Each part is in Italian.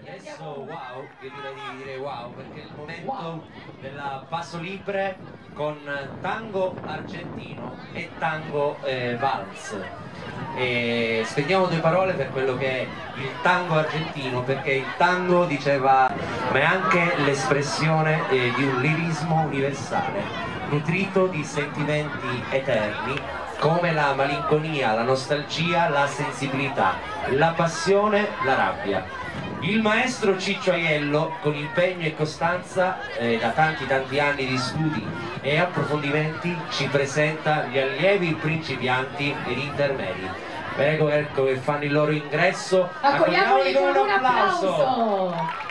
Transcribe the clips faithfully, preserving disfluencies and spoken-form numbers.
Adesso wow, io direi di dire wow, perché è il momento Wow. della passo libre con tango argentino e tango eh, vals. E spendiamo due parole per quello che è il tango argentino, perché il tango, diceva, ma è anche l'espressione eh, di un lirismo universale, nutrito di sentimenti eterni come la malinconia, la nostalgia, la sensibilità, la passione, la rabbia. Il maestro Ciccio Aiello, con impegno e costanza eh, da tanti tanti anni di studi e approfondimenti, ci presenta gli allievi principianti ed intermedi. Prego, ecco che fanno il loro ingresso. Accogliamoli con un applauso!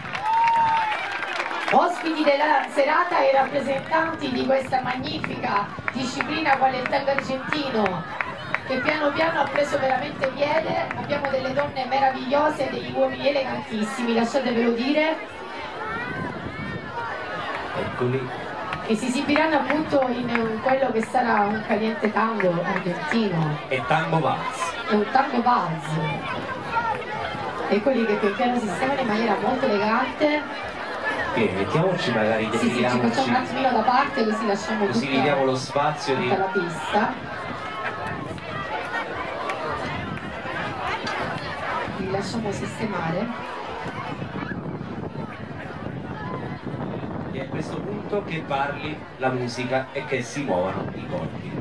Ospiti della serata e rappresentanti di questa magnifica disciplina quale il tango argentino, che piano piano ha preso veramente piede. Abbiamo delle donne meravigliose e degli uomini elegantissimi, lasciatevelo dire, Eccoli. che si esibiranno appunto in quello che sarà un caliente tango argentino. E tango vals. È un tango vals. Eccoli che pian piano si sistemano in maniera molto elegante. Bene, mettiamoci magari, Sì, sì, ci facciamo un defiliamoci, attimino da parte, così lasciamo così tutta, gli diamo lo spazio di... tutta la pista. Li lasciamo sistemare. E a questo punto che parli la musica e che si muovano i corpi.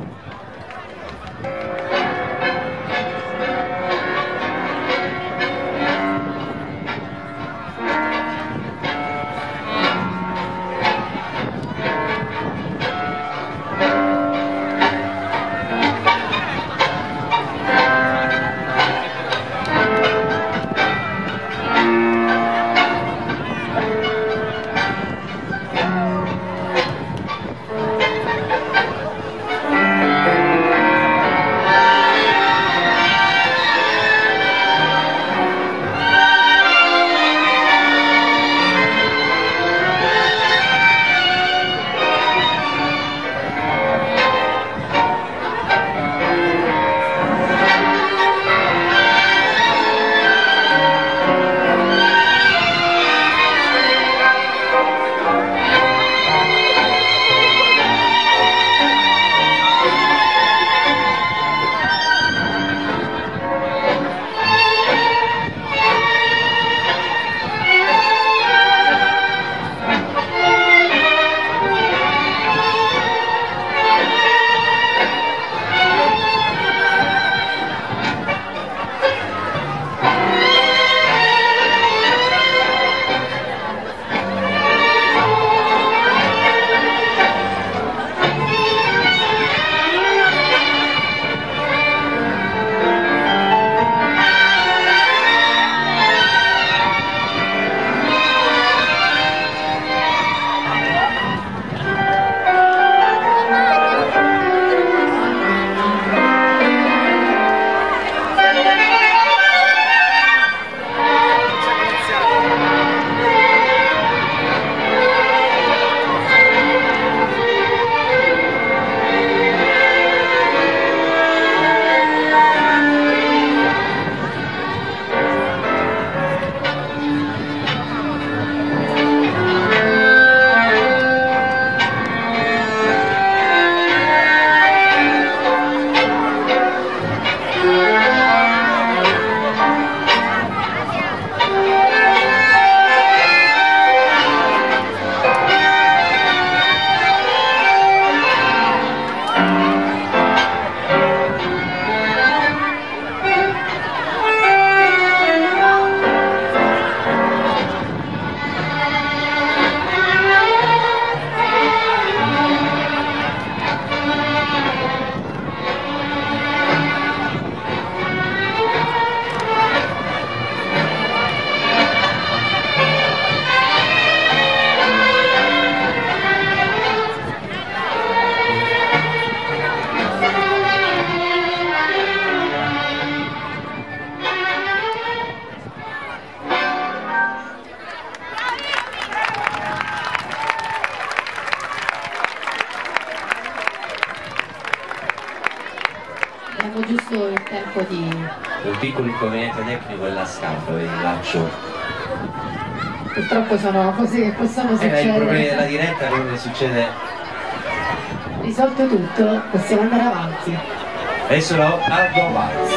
Abbiamo giusto il tempo di... Un piccolo inconveniente tecnico è la scarpa, vedi, il laccio purtroppo sono cose che possono succedere. Eh, i problemi della diretta, quello che succede. Risolto tutto, possiamo andare avanti. Adesso lo Tango Valz.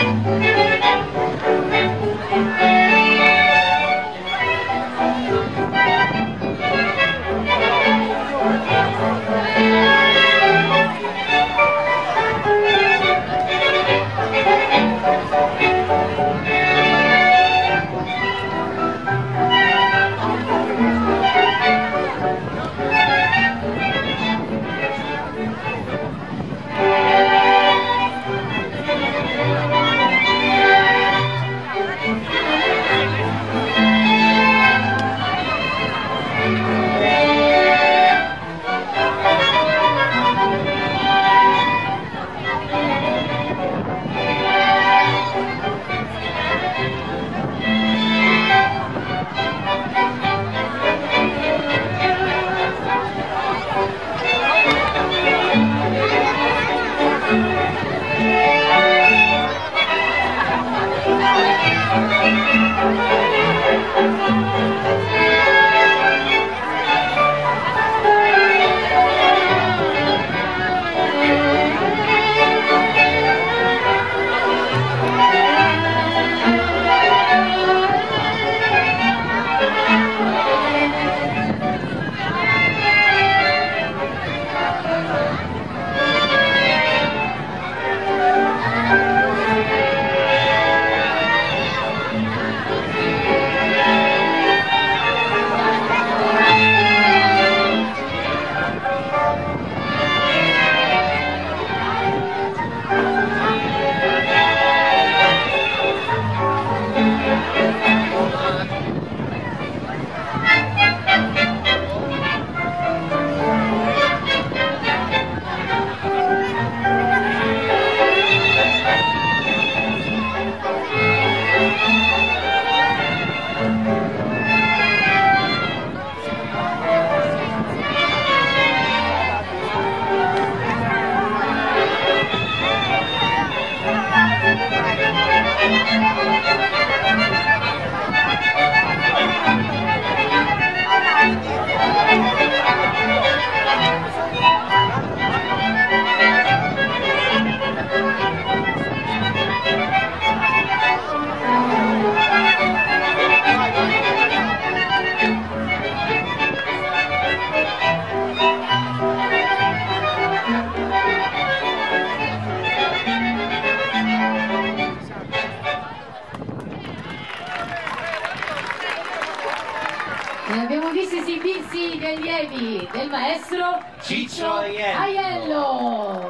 E abbiamo visto esibirsi gli allievi del maestro Ciccio Aiello. Aiello.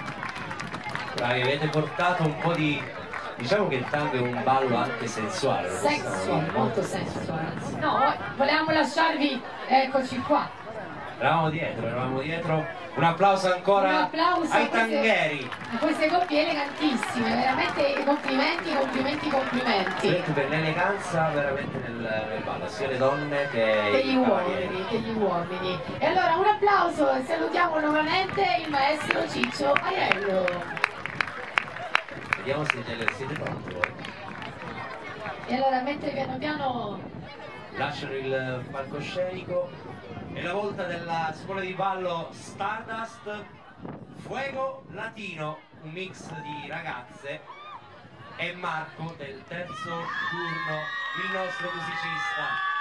Bravi, avete portato un po' di... Diciamo che il tango è un ballo anche sensuale. Lo Sensuale, molto sensuale. No, volevamo lasciarvi, eccoci qua. Eravamo dietro, eravamo dietro. Un applauso ancora Un applauso ai a queste- tangheri. A queste coppie elegantissime, veramente complimenti, complimenti, complimenti. Senti, per l'eleganza veramente nel, nel ballo, sia le donne che Degli i uomini, cavalieri. degli uomini. E allora un applauso e salutiamo nuovamente il maestro Ciccio Aiello. Vediamo se siete, siete pronti voi. E allora mentre piano piano Lasciano il palcoscenico. È la volta della scuola di ballo Stardust Fuego Latino, un mix di ragazze, e Marco del terzo turno, il nostro musicista.